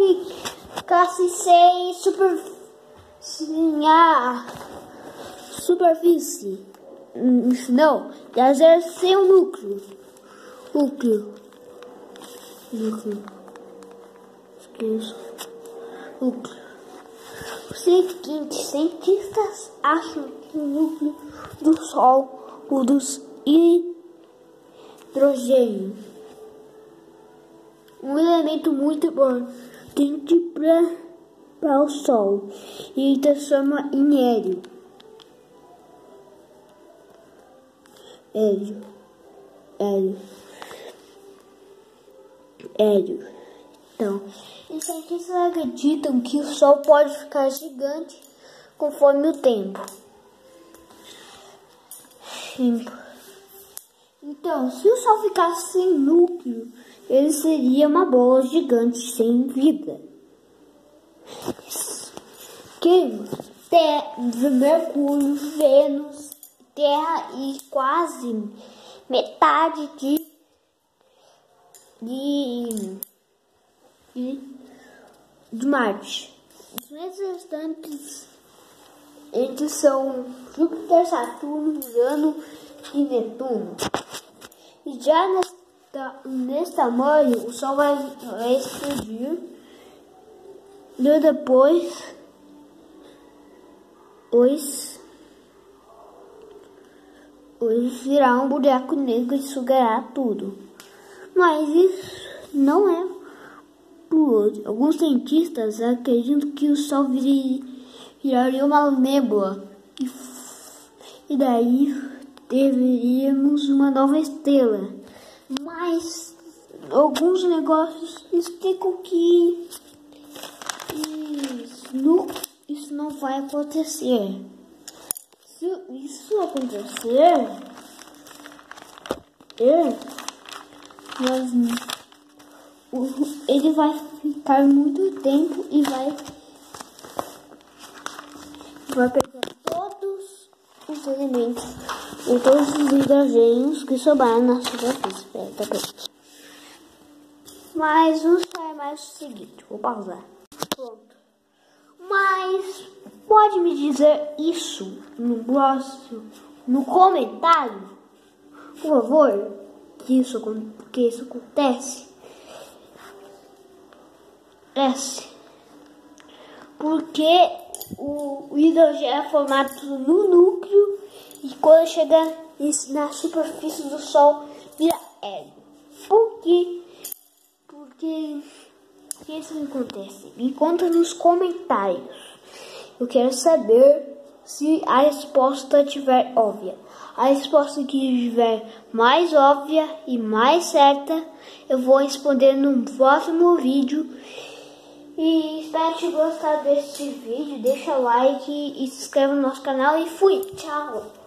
ficasse sem superfície. Não, deve ser sem o núcleo. Núcleo. Esqueço. Núcleo. Os cientistas acham que o núcleo do Sol produz hidrogênio, um elemento muito importante para o Sol, e transforma em hélio. Então, os cientistas acreditam que o Sol pode ficar gigante conforme o tempo. Então, se o Sol ficasse sem núcleo, ele seria uma bola gigante sem vida. Mercúrio, Vênus, Terra e quase metade de Marte. Os planetas restantes eles são Júpiter, Saturno, Urano e Netuno. E já nesse tamanho, o Sol vai explodir. E depois virar um buraco negro e sugará tudo. Mas isso não é por hoje. Alguns cientistas acreditam que o Sol viraria uma nébula e daí teríamos uma nova estrela. Mas alguns negócios explicam que isso não vai acontecer. Se isso acontecer, ele vai ficar muito tempo e vai pegar todos os elementos e todos os hidrogênios que sobraram na superfície. Mas o Sol é mais o seguinte, vou pausar. Pronto. Mas pode me dizer isso no comentário, por favor, que isso acontece? Porque o hidrogênio é formado no núcleo e quando chega na superfície do Sol vira hélio. Por que isso acontece? Me conta nos comentários. Eu quero saber se a resposta estiver óbvia. A resposta que estiver mais óbvia e mais certa, eu vou responder no próximo vídeo. E espero que gostar desse vídeo. Deixa like e se inscreva no nosso canal. E fui! Tchau!